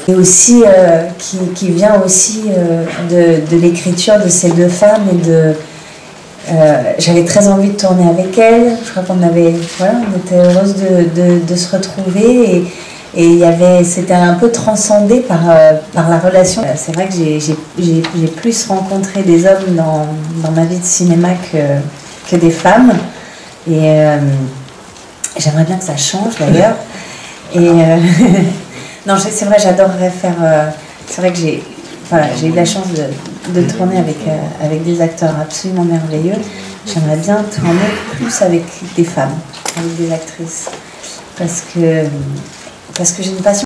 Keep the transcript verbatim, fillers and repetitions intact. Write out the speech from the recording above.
Et aussi, euh, qui, qui vient aussi euh, de, de l'écriture de ces deux femmes et de... Euh, j'avais très envie de tourner avec elles. Je crois qu'on avait, voilà, on était heureuse de, de, de se retrouver et, et il y avait, c'était un peu transcendé par, euh, par la relation. C'est vrai que j'ai, j'ai, j'ai, j'ai plus rencontré des hommes dans, dans ma vie de cinéma que, que des femmes. Et euh, j'aimerais bien que ça change d'ailleurs. Et euh, non, c'est vrai, j'adorerais faire. Euh, c'est vrai que j'ai, voilà, j'ai eu la chance de, de tourner avec, euh, avec des acteurs absolument merveilleux. J'aimerais bien tourner plus avec des femmes, avec des actrices, parce que, parce que j'ai une passion.